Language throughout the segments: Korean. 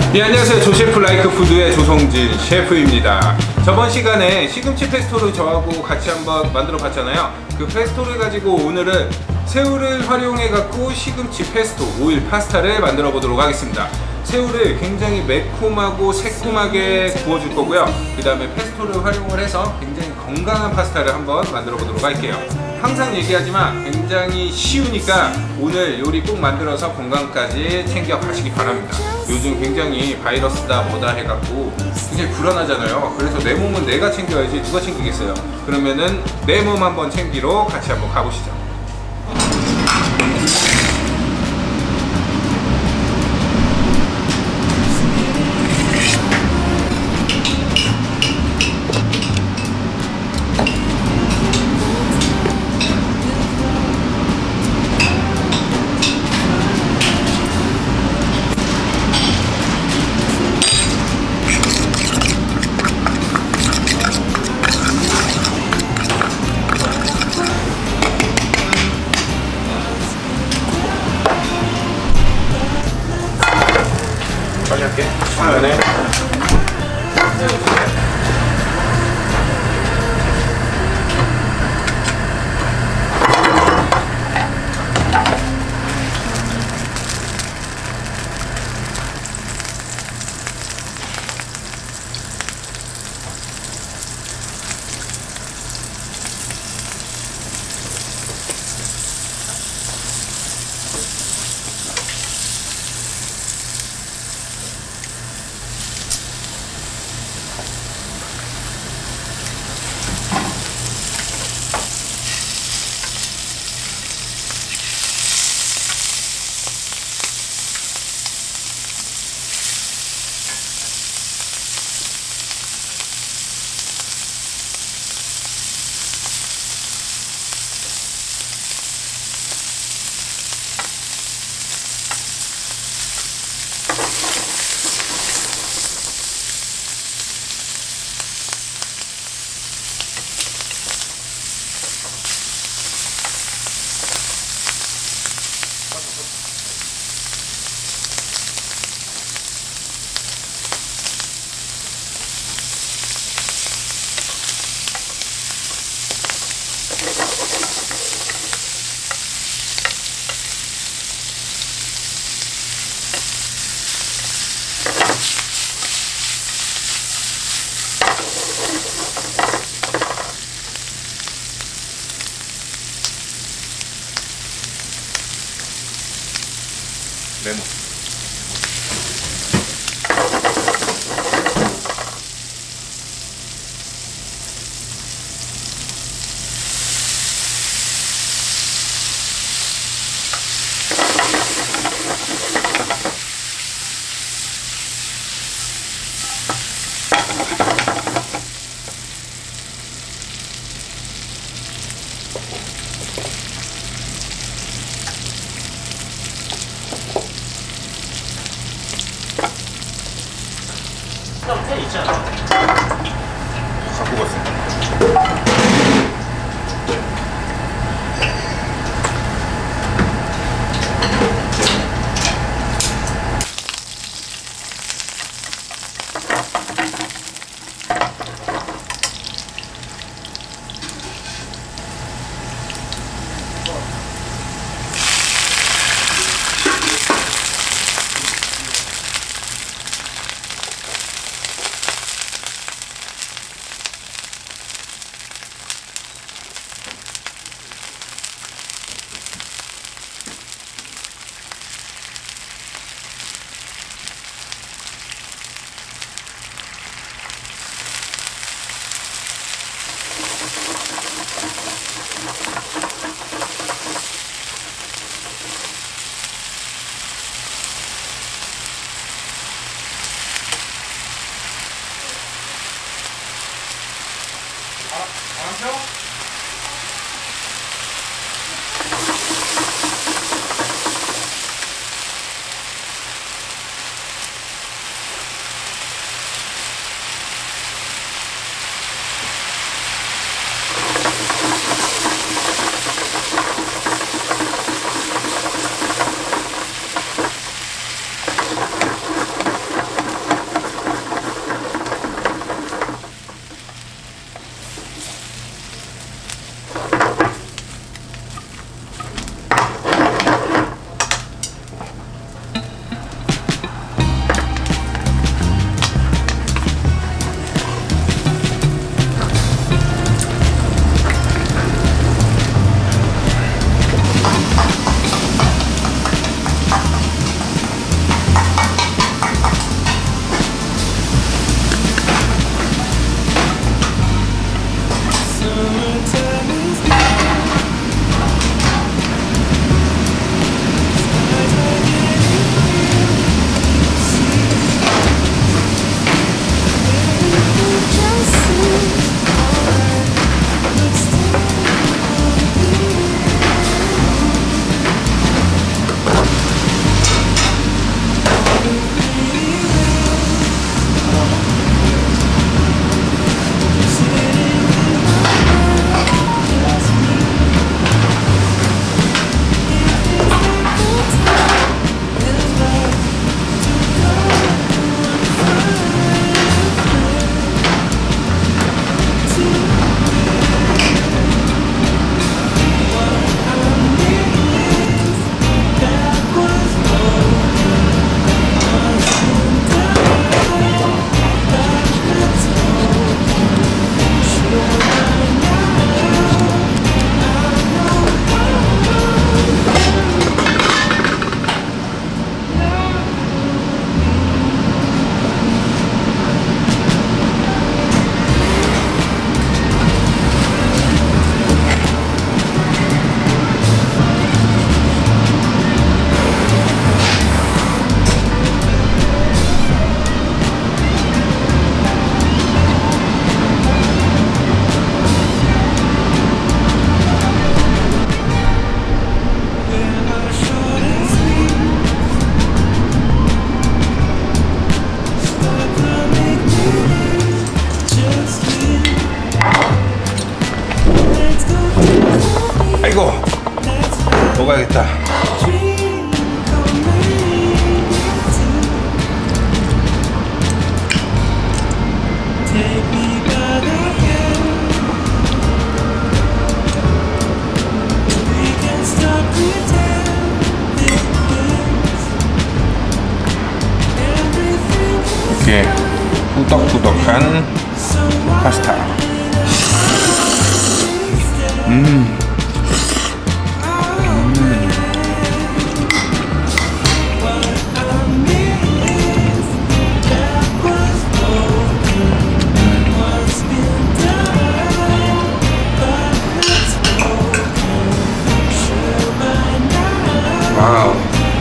네, 안녕하세요. 조셰프 라이크 푸드의 조성진 셰프입니다. 저번 시간에 시금치 페스토를 저하고 같이 한번 만들어 봤잖아요. 그 페스토를 가지고 오늘은 새우를 활용해 갖고 시금치 페스토 오일 파스타를 만들어 보도록 하겠습니다. 새우를 굉장히 매콤하고 새콤하게 구워줄 거고요. 그 다음에 페스토를 활용을 해서 굉장히 건강한 파스타를 한번 만들어 보도록 할게요. 항상 얘기하지만 굉장히 쉬우니까 오늘 요리 꼭 만들어서 건강까지 챙겨 가시기 바랍니다. 요즘 굉장히 바이러스다 뭐다 해갖고 굉장히 불안하잖아요. 그래서 내 몸은 내가 챙겨야지 누가 챙기겠어요. 그러면은 내 몸 한번 챙기러 같이 한번 가보시죠. 빨리 할게. 네. 레몬. 꾸덕꾸덕한 파스타. 와우.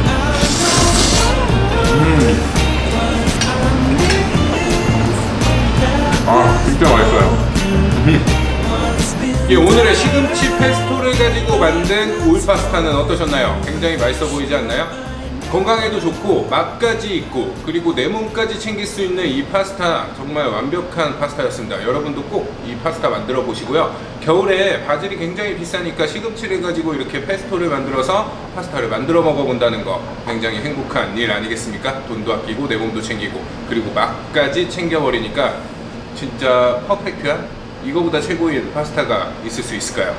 아, 진짜 맛있어요. 예, 오늘의 시금치 페스토를 가지고 만든 오일 파스타는 어떠셨나요? 굉장히 맛있어 보이지 않나요? 건강에도 좋고 맛까지 있고 그리고 내 몸까지 챙길 수 있는 이 파스타 정말 완벽한 파스타였습니다. 여러분도 꼭 이 파스타 만들어 보시고요. 겨울에 바질이 굉장히 비싸니까 시금치를 가지고 이렇게 페스토를 만들어서 파스타를 만들어 먹어 본다는 거 굉장히 행복한 일 아니겠습니까? 돈도 아끼고 내 몸도 챙기고 그리고 맛까지 챙겨버리니까 진짜 퍼펙트한, 이거보다 최고인 파스타가 있을 수 있을까요?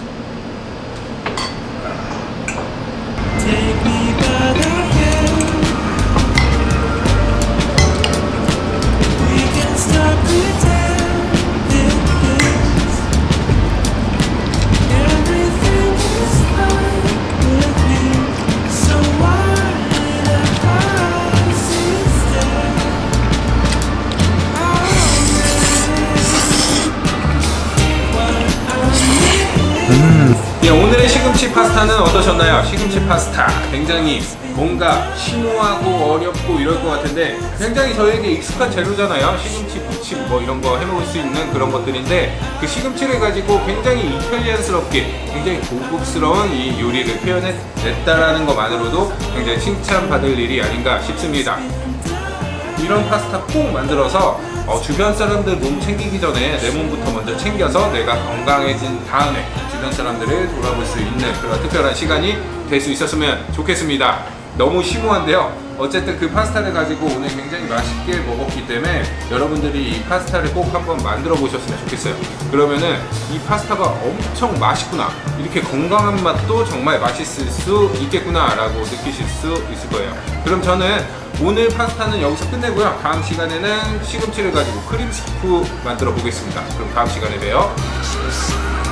예, 오늘의 시금치 파스타는 어떠셨나요? 시금치 파스타 굉장히 뭔가 심오하고 어렵고 이럴 것 같은데 굉장히 저에게 익숙한 재료잖아요. 시금치 무침 뭐 이런 거 해먹을 수 있는 그런 것들인데 그 시금치를 가지고 굉장히 이탈리안스럽게 굉장히 고급스러운 이 요리를 표현해냈다라는 것만으로도 굉장히 칭찬받을 일이 아닌가 싶습니다. 이런 파스타 꼭 만들어서 주변 사람들 몸 챙기기 전에 내 몸부터 먼저 챙겨서 내가 건강해진 다음에 주변 사람들을 돌아볼 수 있는 그런 특별한 시간이 될 수 있었으면 좋겠습니다. 너무 심오한데요. 어쨌든 그 파스타를 가지고 오늘 굉장히 맛있게 먹었기 때문에 여러분들이 이 파스타를 꼭 한번 만들어 보셨으면 좋겠어요. 그러면은 이 파스타가 엄청 맛있구나, 이렇게 건강한 맛도 정말 맛있을 수 있겠구나 라고 느끼실 수 있을 거예요. 그럼 저는 오늘 파스타는 여기서 끝내고요. 다음 시간에는 시금치를 가지고 크림 스프 만들어 보겠습니다. 그럼 다음 시간에 봬요.